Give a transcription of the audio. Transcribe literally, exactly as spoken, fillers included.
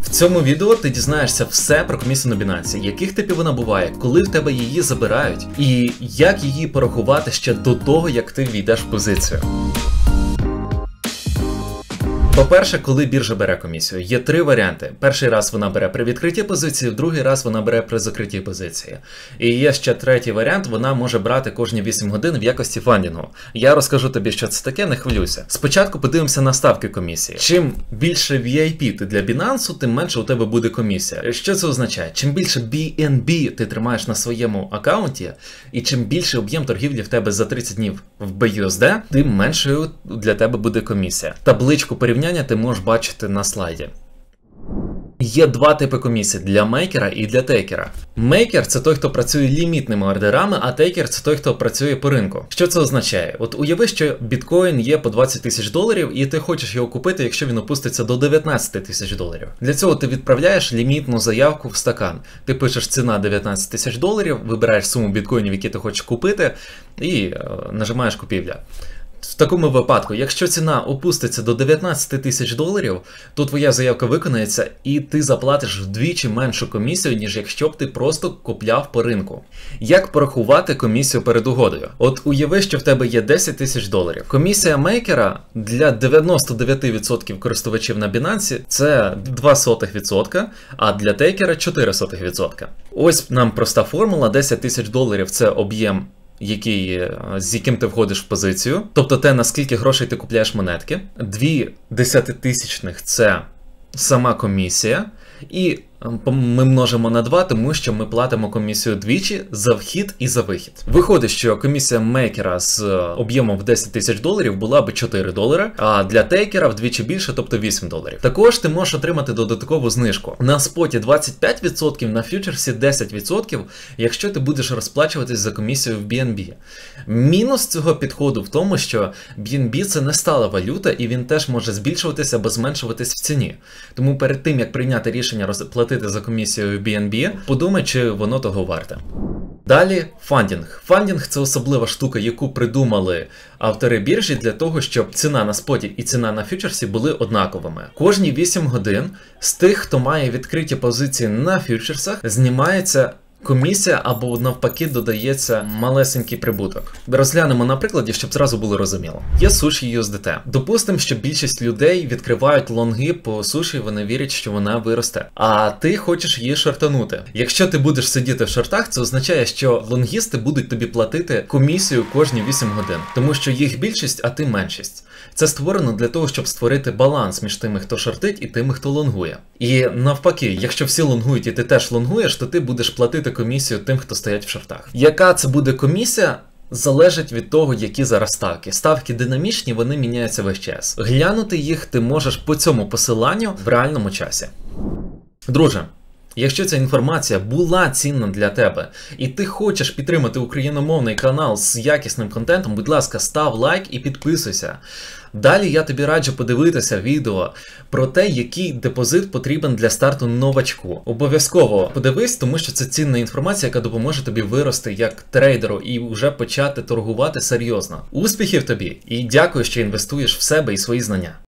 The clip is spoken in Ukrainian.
В цьому відео ти дізнаєшся все про комісію на Binance, яких типів вона буває, коли в тебе її забирають, і як її порахувати ще до того, як ти війдеш в позицію. По-перше, коли біржа бере комісію, є три варіанти. Перший раз вона бере при відкритті позиції, в другий раз вона бере при закритті позиції. І є ще третій варіант, вона може брати кожні вісім годин в якості фандінгу. Я розкажу тобі, що це таке, не хвилюйся. Спочатку подивимося на ставки комісії. Чим більше ві ай пі ти для Binance, тим менше у тебе буде комісія. Що це означає? Чим більше бі ен бі ти тримаєш на своєму аккаунті, і чим більший об'єм торгівлі в тебе за тридцять днів в бі ю ес ді, тим меншою для тебе буде комісія. Табличку порівняння ти можеш бачити на слайді. Є два типи комісій – для мейкера і для тейкера. Мейкер – це той, хто працює лімітними ордерами, а тейкер – це той, хто працює по ринку. Що це означає? От уяви, що біткоін є по двадцять тисяч доларів, і ти хочеш його купити, якщо він опуститься до дев'ятнадцять тисяч доларів. Для цього ти відправляєш лімітну заявку в стакан. Ти пишеш ціна дев'ятнадцять тисяч доларів, вибираєш суму біткоїнів, які ти хочеш купити, і е, нажимаєш купівля. В такому випадку, якщо ціна опуститься до дев'ятнадцять тисяч доларів, то твоя заявка виконається і ти заплатиш вдвічі меншу комісію, ніж якщо б ти просто купляв по ринку. Як порахувати комісію перед угодою? От уяви, що в тебе є десять тисяч доларів. Комісія мейкера для дев'яносто дев'ять відсотків користувачів на Binance це два сотих відсотка, а для тейкера чотири сотих відсотка. Ось нам проста формула: десять тисяч доларів це об'єм, який, з яким ти входиш в позицію, тобто те, наскільки грошей ти купляєш монетки. Дві десятитисячних – це сама комісія, і ми множимо на два, тому що ми платимо комісію двічі за вхід і за вихід. Виходить, що комісія мейкера з об'ємом в десять тисяч доларів була б чотири долари, а для тейкера вдвічі більше, тобто вісім доларів. Також ти можеш отримати додаткову знижку. На споті двадцять п'ять відсотків, на фьючерсі десять відсотків, якщо ти будеш розплачуватись за комісію в бі ен бі. Мінус цього підходу в тому, що бі ен бі це не стала валюта, і він теж може збільшуватися або зменшуватись в ціні. Тому перед тим, як прийняти рішення розплатити за комісію в бі ен бі, подумай, чи воно того варте. Далі фандінг. Фандінг – це особлива штука, яку придумали автори біржі для того, щоб ціна на споті і ціна на фьючерсі були однаковими. Кожні вісім годин з тих, хто має відкриті позиції на фьючерсах, знімається комісія або навпаки додається малесенький прибуток. Розглянемо на прикладі, щоб зразу було розуміло. Є суші ю ес ді ті. Допустимо, що більшість людей відкривають лонги по суші, вони вірять, що вона виросте. А ти хочеш її шортанути. Якщо ти будеш сидіти в шортах, це означає, що лонгісти будуть тобі платити комісію кожні вісім годин. Тому що їх більшість, а ти меншість. Це створено для того, щоб створити баланс між тими, хто шортить, і тими, хто лонгує. І навпаки, якщо всі лонгують і ти теж лонгуєш, то ти будеш платити комісію тим, хто стоять в шортах. Яка це буде комісія? Залежить від того, які зараз ставки. Ставки динамічні, вони міняються весь час. Глянути їх ти можеш по цьому посиланню в реальному часі. Друже, якщо ця інформація була цінна для тебе, і ти хочеш підтримати україномовний канал з якісним контентом, будь ласка, став лайк і підписуйся. Далі я тобі раджу подивитися відео про те, який депозит потрібен для старту новачку. Обов'язково подивись, тому що це цінна інформація, яка допоможе тобі вирости як трейдеру і вже почати торгувати серйозно. Успіхів тобі і дякую, що інвестуєш в себе і свої знання.